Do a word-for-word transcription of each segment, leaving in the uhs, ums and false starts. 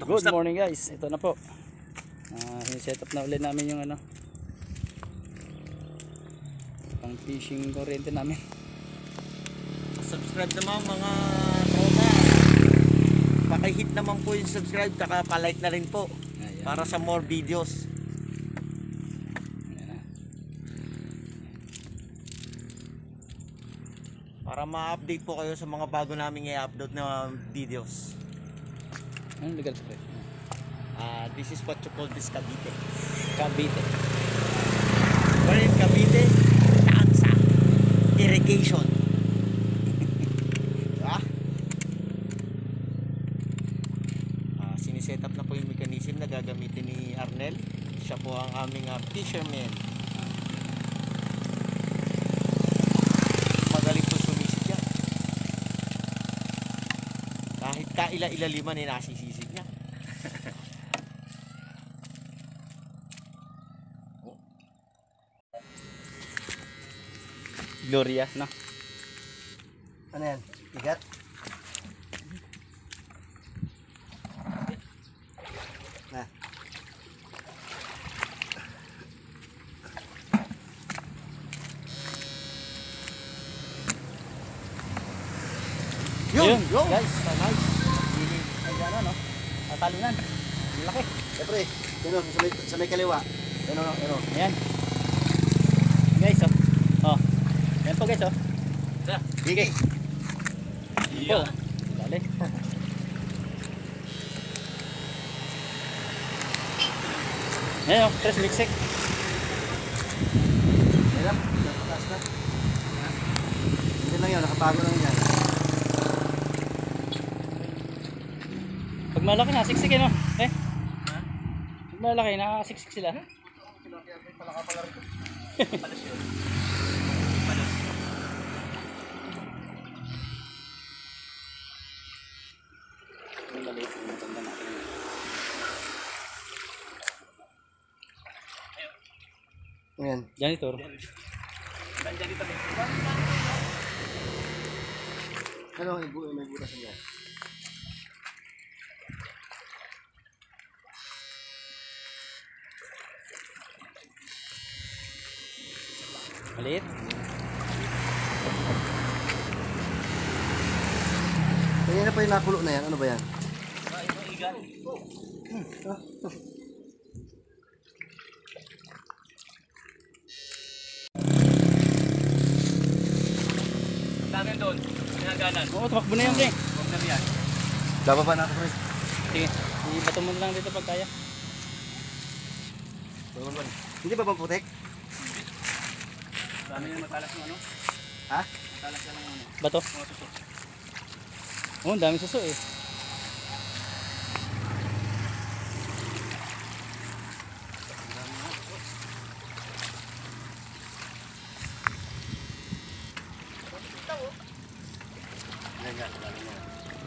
Good morning guys, ito na po. Uh, set up na ulit namin yung ano, pang fishing kuryente namin. Subscribe naman mga tropa. Paki-hit naman po yung subscribe, saka pa-like na rin po. Ayan. Para sa more videos. Ayan. Para ma-update po kayo sa mga bago naming i-upload na videos. Ano legal spray? Uh, this is what you call this Cavite. Cavite. Where in Cavite? Tansa. Irrigation. Diba? Uh, siniset up na po yung mechanism na gagamitin ni Arnel. Siya po ang aming uh, fisherman. Magaling po sumisid yan. Kahit kaila-ilaliman ay nasisisid niya. Gloria, no? Ano yan? Igat? Na. Yun, Yun! guys, nice. Ayan ano, tatalunan. Ang laki. Siyempre, yun o, sa may, sa may kaliwa. Yun o, yun o. Ayan. Guys, oh. Oh. Ayan po guys, oh. Tara. Gigi. Iya. Dali. Ayan oh, tres liksik. Ayan lang, nakatas na. Hindi lang yun, nakabago lang yan. Pag malaki na, siksik eh no? Eh? Pag malaki na, siksik sila. Palaka pala rito. Palos yun. Palos. Ang maliit yung matanda natin. Ayan. Janitor. Janitor. Ano, may butas niya. Maliit. Kaya na pa yung nakulo na yan, ano ba yan? Ito igan. Dami doon. Pinaganan. Oo, tumakbo na yun, pre. Huwag na yan. Bababa natin, pre. Sige, ibato mo lang dito pag kaya. Bababa. Hindi ba bang putik? Dami yung matalas ng ano? Ha? Matalas na ng ano? Bato? Mga suso. Oo, oh, dami suso eh. Ganyan, dami na.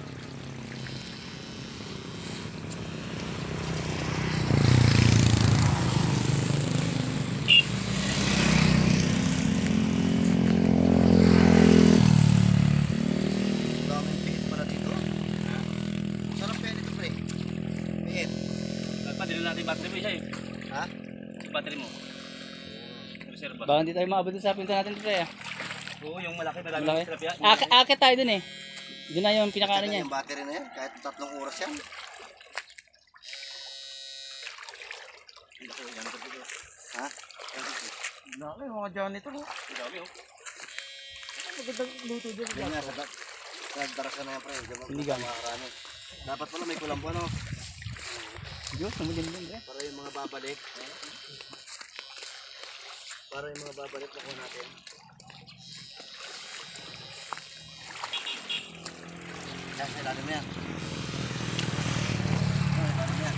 Natin battery mo isa eh. Ha? Yung battery mo. Reserva. Baka hindi tayo maabot sa pinto natin dito eh. Oo, yung malaki, malaki. Malaki. Ak akit tayo dun eh. Doon na yung pinakaano niya. Yung battery na yan, kahit tatlong oras yan. Ha? Laki, mga janitor. Dami oh. Magandang luto dyan. Yan nga, sa daras ka na yan, pre. Sinigang. Dapat pala may kulambo, ano? Diyos, namulin din eh. Para yung mga babalik. Para yung mga babalik na ko natin. Yan, sa ilalim mo yan. Yan, ilalim mo yan.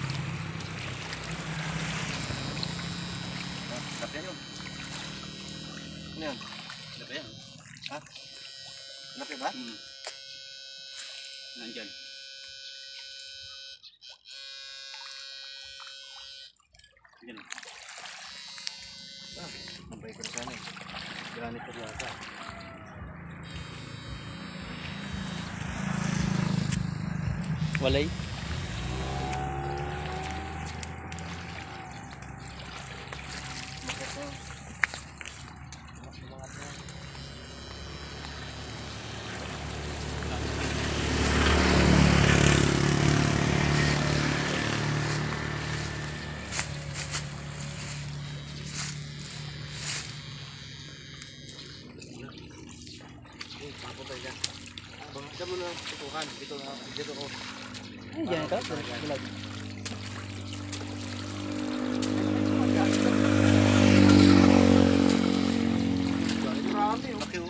Sarap yan yun. Ano yan? Ano ba yan? Ha? Napi ba? Hmm. Nandyan. Yan. Ah, ang baik ko sana eh. Granite ko yata. Walay. tutukan. Dito na, dito ko. Ay, dyan ito. Bulag. Marami, oh. Laki, oh.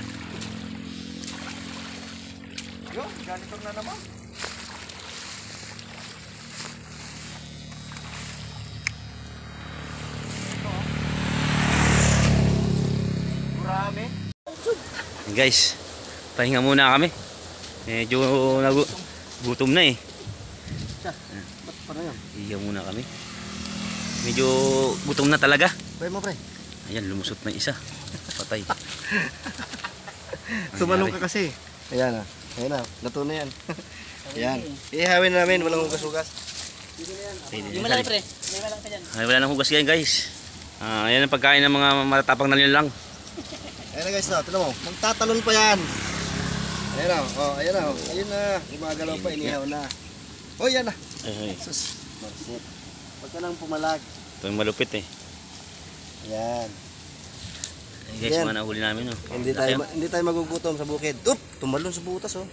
Yun, ganito na naman. Marami. Guys, pahinga muna kami. Medyo nagu gutom na eh. Ba't pa na yun? Iyaw muna kami. Medyo gutom na talaga. Pwede mo, pre. Ayan, lumusot na isa. Patay. Tumalong ka kasi. Ayan, ah. Ayan, ah. Nato na yan. Ayan. Ihawin na namin. Walang hugas-hugas. Yung malaki pre. May malaki ka dyan. Ay, wala nang hugas yan guys. Ah, ayan ang pagkain ng mga matatapang na nilalang. Ayan na guys, no. Tignan mo. Magtatalon pa yan. Ayan na. Oh, ayan na. Oh. Ayun na. Gumagalaw pa. Inihaw na. Oh, yan na. Ay, ay. Sus. Marsit. Huwag ka nang pumalag. Ito yung malupit eh. Ayan. Ay, guys, Yan. mga nahuli namin oh. Hindi Laki, tayo oh. ma- hindi tayo magugutom sa bukid. Up, tumalon sa butas, oh.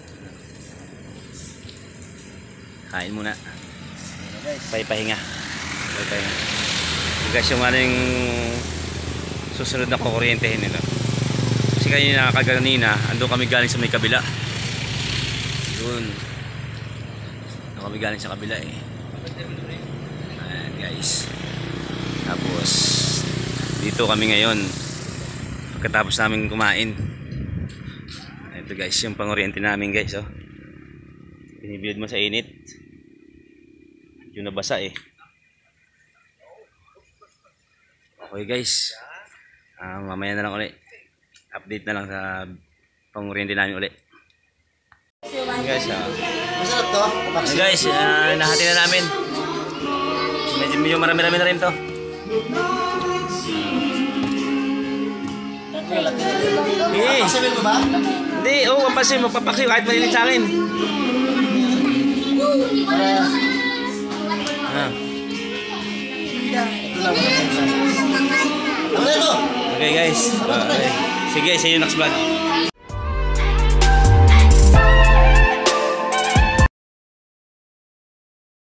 Kain muna. Ayan, guys. Pahipahinga. Pahipahinga. Yung guys, yung ating susunod na kukuryentehin nito. Kasi kanina, kaganina, ando kami galing sa may kabila. Yun. Ando kami galing sa kabila eh. Ayan guys. Tapos, dito kami ngayon. Pagkatapos namin kumain. Ito guys, yung panguryente namin guys. Oh. Binibilad mo sa init. Yung nabasa eh. Okay guys. Ah, mamaya na lang ulit. Update na lang sa panguryente namin ulit. Guys, ah. Masarap to? Hey guys, uh, nahati na namin. Medyo, medyo marami-rami na rin to. Eh, Sabihin mo ba? hindi, oo, oh, pampasin, magpapaksiw kahit malilit sa akin. Ah. Ito lang. Ano na ito? Okay guys, okay. Sige, see you next vlog.